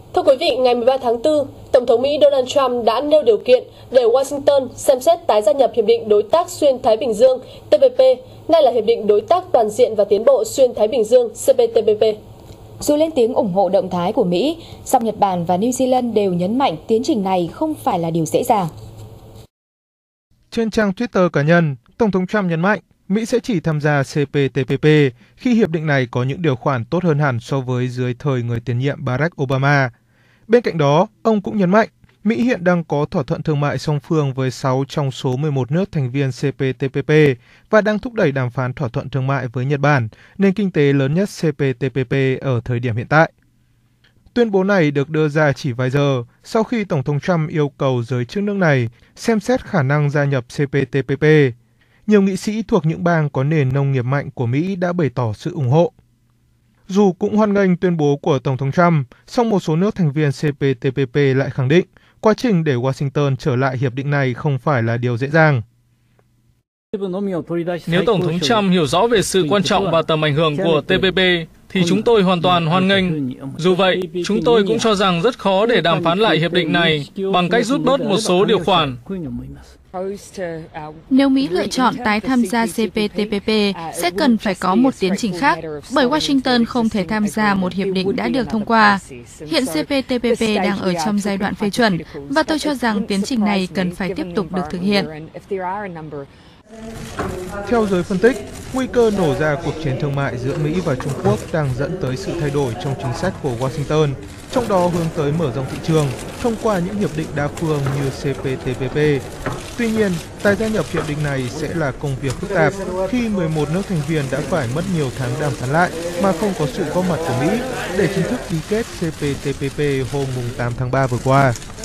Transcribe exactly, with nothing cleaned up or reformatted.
Thưa quý vị, ngày mười ba tháng tư, Tổng thống Mỹ Donald Trump đã nêu điều kiện để Washington xem xét tái gia nhập Hiệp định Đối tác Xuyên Thái Bình Dương T P P, nay là Hiệp định Đối tác Toàn diện và Tiến bộ Xuyên Thái Bình Dương C P T P P. Dù lên tiếng ủng hộ động thái của Mỹ, song Nhật Bản và New Zealand đều nhấn mạnh tiến trình này không phải là điều dễ dàng. Trên trang Twitter cá nhân, Tổng thống Trump nhấn mạnh Mỹ sẽ chỉ tham gia C P T P P khi hiệp định này có những điều khoản tốt hơn hẳn so với dưới thời người tiền nhiệm Barack Obama. Bên cạnh đó, ông cũng nhấn mạnh Mỹ hiện đang có thỏa thuận thương mại song phương với sáu trong số mười một nước thành viên C P T P P và đang thúc đẩy đàm phán thỏa thuận thương mại với Nhật Bản, nền kinh tế lớn nhất C P T P P ở thời điểm hiện tại. Tuyên bố này được đưa ra chỉ vài giờ sau khi Tổng thống Trump yêu cầu giới chức nước này xem xét khả năng gia nhập C P T P P. Nhiều nghị sĩ thuộc những bang có nền nông nghiệp mạnh của Mỹ đã bày tỏ sự ủng hộ. Dù cũng hoan nghênh tuyên bố của Tổng thống Trump, song một số nước thành viên C P T P P lại khẳng định quá trình để Washington trở lại hiệp định này không phải là điều dễ dàng. Nếu Tổng thống Trump hiểu rõ về sự quan trọng và tầm ảnh hưởng của T P P, thì chúng tôi hoàn toàn hoan nghênh. Dù vậy, chúng tôi cũng cho rằng rất khó để đàm phán lại hiệp định này bằng cách rút bớt một số điều khoản. Nếu Mỹ lựa chọn tái tham gia C P T P P, sẽ cần phải có một tiến trình khác, bởi Washington không thể tham gia một hiệp định đã được thông qua. Hiện C P T P P đang ở trong giai đoạn phê chuẩn, và tôi cho rằng tiến trình này cần phải tiếp tục được thực hiện. Theo giới phân tích, nguy cơ nổ ra cuộc chiến thương mại giữa Mỹ và Trung Quốc đang dẫn tới sự thay đổi trong chính sách của Washington, trong đó hướng tới mở rộng thị trường thông qua những hiệp định đa phương như C P T P P. Tuy nhiên, tái gia nhập hiệp định này sẽ là công việc phức tạp khi mười một nước thành viên đã phải mất nhiều tháng đàm phán lại mà không có sự góp mặt của Mỹ để chính thức ký kết C P T P P hôm tám tháng ba vừa qua.